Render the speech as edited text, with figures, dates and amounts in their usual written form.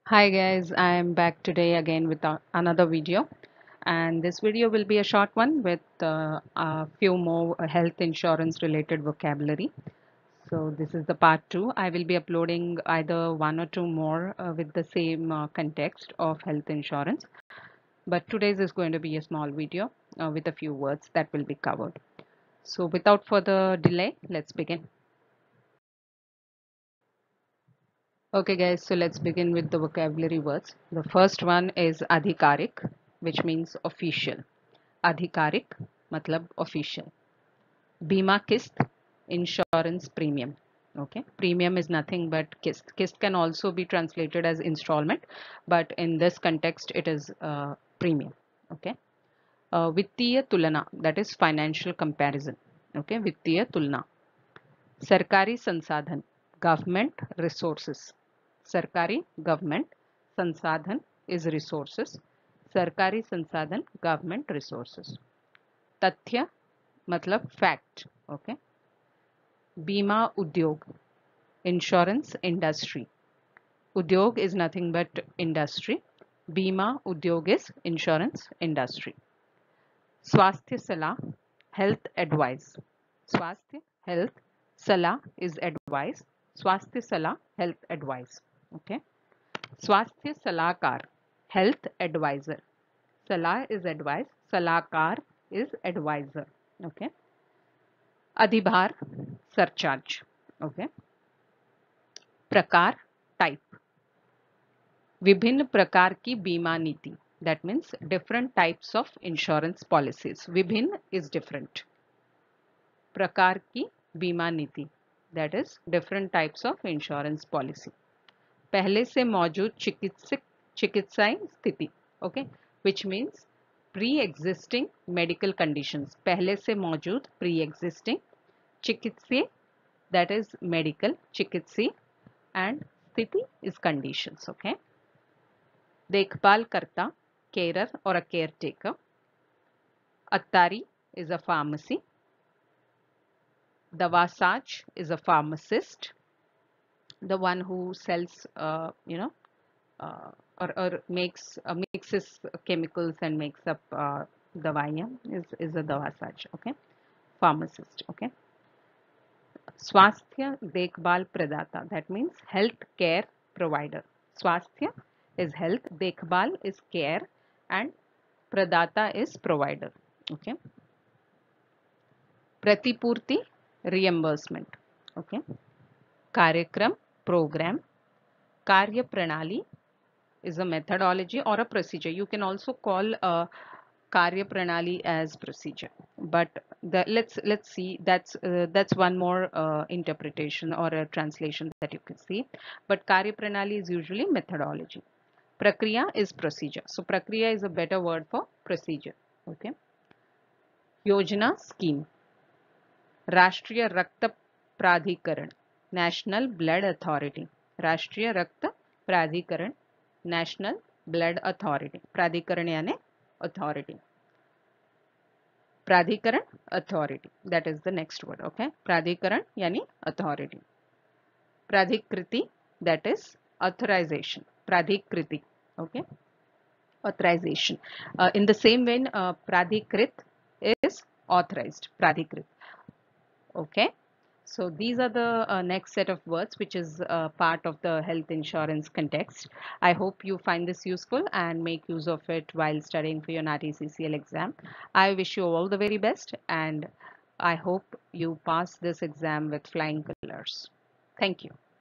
Hi guys, I am back today again with another video, and this video will be a short one with a few more health insurance related vocabulary. So this is the part 2. I will be uploading either one or two more with the same context of health insurance, but today's is going to be a small video with a few words that will be covered. So without further delay, let's begin. Okay guys, so let's begin with the vocabulary words. The first one is adhikarik, which means official. Adhikarik matlab official. Bima kist, insurance premium. Okay, premium is nothing but kist. Kist can also be translated as installment, but in this context it is premium. Okay. Vittiya tulana, that is financial comparison. Okay, Vittiya tulna. सरकारी संसाधन government resources. सरकारी government संसाधन is resources. सरकारी संसाधन government resources. तथ्य मतलब fact. Okay. बीमा उद्योग insurance industry. उद्योग is nothing but industry. बीमा उद्योग is insurance industry. स्वास्थ्य सलाह health advice. स्वास्थ्य health सलाह is advice. स्वास्थ्य सलाह health advice. Okay. स्वास्थ्य सलाहकार health advisor. सलाह is advice. सलाहकार is advisor. Okay. अधिभार surcharge. Okay. प्रकार type. विभिन्न प्रकार की बीमा नीति. That means different types of insurance policies. विभिन्न is different. प्रकार की बीमा नीति. That is different types of insurance policy. पहले से मौजूद चिकित्साई स्थिति. Okay, which means pre-existing medical conditions. पहले से मौजूद pre-existing चिकित्सीय, that is medical चिकित्सीय, and स्थिति is conditions. Okay. देखभाल करता, carer or a caretaker. Attari is a pharmacy. Dawasaj is a pharmacist, the one who sells, or makes mixes chemicals and makes up dawaiyan is a dawasaj. Okay, pharmacist. Okay. Swasthya Dekhbal Pradata, that means health care provider. Swasthya is health, Dekhbal is care, and Pradata is provider. Okay. Pratipurti reimbursement. Okay. Karyakram program. Karya Pranali is a methodology or a procedure. You can also call a Karya Pranali as procedure, but let's see, that's one more interpretation or a translation that you can see. But Karya Pranali is usually methodology. Prakriya is procedure. So Prakriya is a better word for procedure. Okay. Yojana scheme. राष्ट्रीय रक्त प्राधिकरण national blood authority. राष्ट्रीय रक्त प्राधिकरण national blood authority. प्राधिकरण यानी authority. प्राधिकरण authority, that is the next word. Okay. प्राधिकरण यानी अथॉरिटी. प्राधिकृति, दैट इज ऑथराइजेशन. प्राधिकृति. Okay. Authorization. In the same vein, pradhikrit is authorized. Pradhikrit. Okay, so these are the next set of words which is part of the health insurance context. I hope you find this useful and make use of it while studying for your NATI CCL exam. I wish you all the very best, and I hope you pass this exam with flying colors. Thank you.